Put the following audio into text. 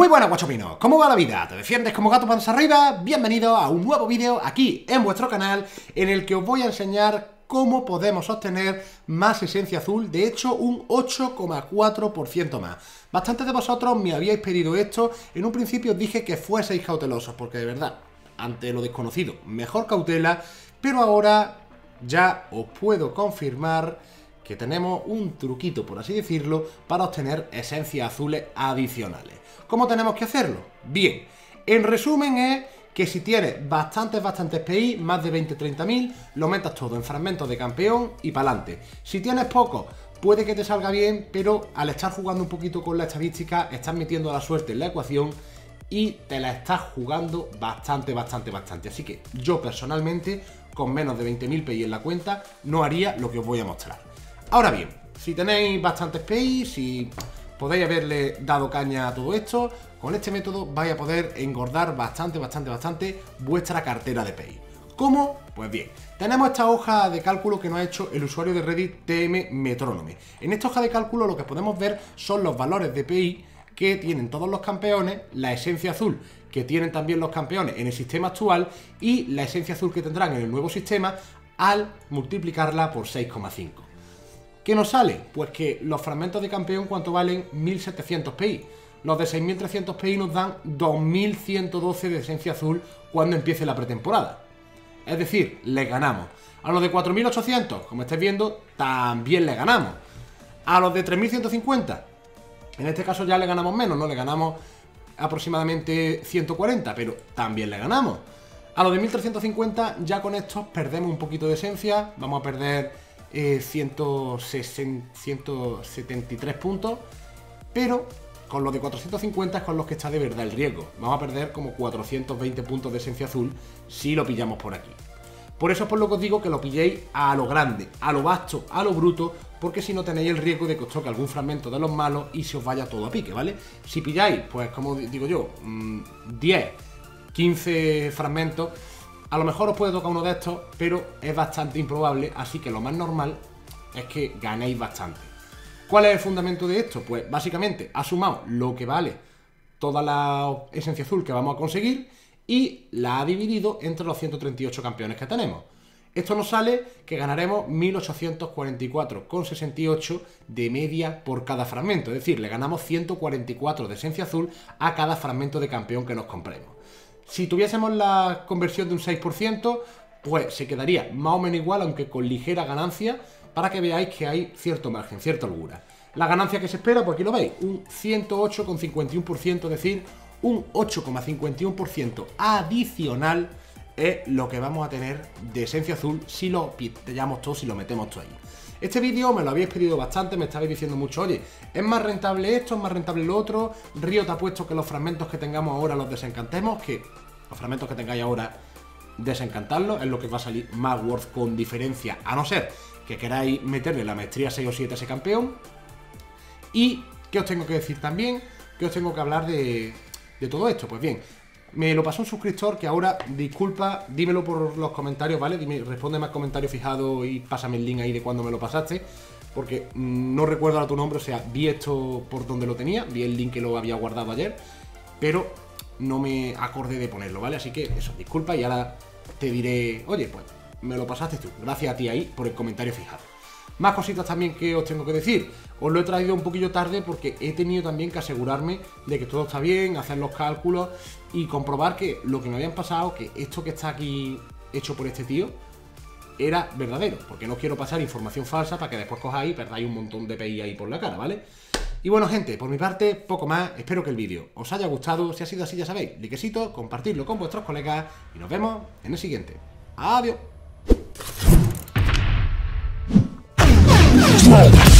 Muy buenas, guachopinos, ¿cómo va la vida? ¿Te defiendes como gato panza arriba? Bienvenido a un nuevo vídeo aquí en vuestro canal en el que os voy a enseñar cómo podemos obtener más esencia azul, de hecho un 8,4% más. Bastantes de vosotros me habíais pedido esto, en un principio os dije que fueseis cautelosos, porque de verdad, ante lo desconocido, mejor cautela, pero ahora ya os puedo confirmar que tenemos un truquito, por así decirlo, para obtener esencias azules adicionales. ¿Cómo tenemos que hacerlo? Bien, en resumen es que si tienes bastantes PI, más de 20-30.000, lo metas todo en fragmentos de campeón y para adelante. Si tienes poco, puede que te salga bien, pero al estar jugando un poquito con la estadística, estás metiendo la suerte en la ecuación y te la estás jugando bastante. Así que yo personalmente, con menos de 20.000 PI en la cuenta, no haría lo que os voy a mostrar. Ahora bien, si tenéis bastantes PI, si podéis haberle dado caña a todo esto, con este método vais a poder engordar bastante vuestra cartera de PI. ¿Cómo? Pues bien, tenemos esta hoja de cálculo que nos ha hecho el usuario de Reddit TM Metronome. En esta hoja de cálculo lo que podemos ver son los valores de PI que tienen todos los campeones, la esencia azul que tienen también los campeones en el sistema actual y la esencia azul que tendrán en el nuevo sistema al multiplicarla por 6,5. ¿Qué nos sale? Pues que los fragmentos de campeón, ¿cuánto valen? 1700 PI. Los de 6300 PI nos dan 2112 de esencia azul cuando empiece la pretemporada. Es decir, le ganamos. A los de 4800, como estáis viendo, también le ganamos. A los de 3150, en este caso ya le ganamos menos, ¿no? Le ganamos aproximadamente 140, pero también le ganamos. A los de 1350, ya con estos perdemos un poquito de esencia, vamos a perder 173 puntos, pero con los de 450 es con los que está de verdad el riesgo. Vamos a perder como 420 puntos de esencia azul si lo pillamos por aquí. Por eso es por lo que os digo que lo pilléis a lo grande, a lo vasto, a lo bruto, porque si no tenéis el riesgo de que os toque algún fragmento de los malos y se os vaya todo a pique, ¿vale? Si pilláis, pues como digo yo, 10, 15 fragmentos, a lo mejor os puede tocar uno de estos, pero es bastante improbable, así que lo más normal es que ganéis bastante. ¿Cuál es el fundamento de esto? Pues básicamente ha sumado lo que vale toda la esencia azul que vamos a conseguir y la ha dividido entre los 138 campeones que tenemos. Esto nos sale que ganaremos 1844,68 de media por cada fragmento, es decir, le ganamos 144 de esencia azul a cada fragmento de campeón que nos compremos. Si tuviésemos la conversión de un 6%, pues se quedaría más o menos igual, aunque con ligera ganancia, para que veáis que hay cierto margen, cierta holgura. La ganancia que se espera, pues aquí lo veis, un 108,51%, es decir, un 8,51% adicional es lo que vamos a tener de esencia azul si lo pillamos todo, si lo metemos todo ahí. Este vídeo me lo habéis pedido bastante, me estabais diciendo mucho, oye, ¿es más rentable esto, es más rentable lo otro? Río te ha puesto que los fragmentos que tengamos ahora los desencantemos, que los fragmentos que tengáis ahora desencantarlos, es lo que va a salir más worth con diferencia, a no ser que queráis meterle la maestría 6 o 7 a ese campeón. ¿Y qué os tengo que decir también? ¿Qué os tengo que hablar de todo esto? Pues bien, me lo pasó un suscriptor que ahora, disculpa, dímelo por los comentarios, ¿vale? Respóndeme al comentario fijado y pásame el link ahí de cuando me lo pasaste, porque no recuerdo ahora tu nombre, o sea, vi esto por donde lo tenía, vi el link que lo había guardado ayer, pero no me acordé de ponerlo, ¿vale? Así que eso, disculpa y ahora te diré, oye, pues me lo pasaste tú, gracias a ti ahí por el comentario fijado. Más cositas también que os tengo que decir. Os lo he traído un poquillo tarde porque he tenido también que asegurarme de que todo está bien, hacer los cálculos y comprobar que lo que me habían pasado, que esto que está aquí hecho por este tío, era verdadero. Porque no quiero pasar información falsa para que después cojáis y perdáis un montón de PI ahí por la cara, ¿vale? Y bueno, gente, por mi parte, poco más. Espero que el vídeo os haya gustado. Si ha sido así, ya sabéis, likecito, compartirlo con vuestros colegas y nos vemos en el siguiente. ¡Adiós!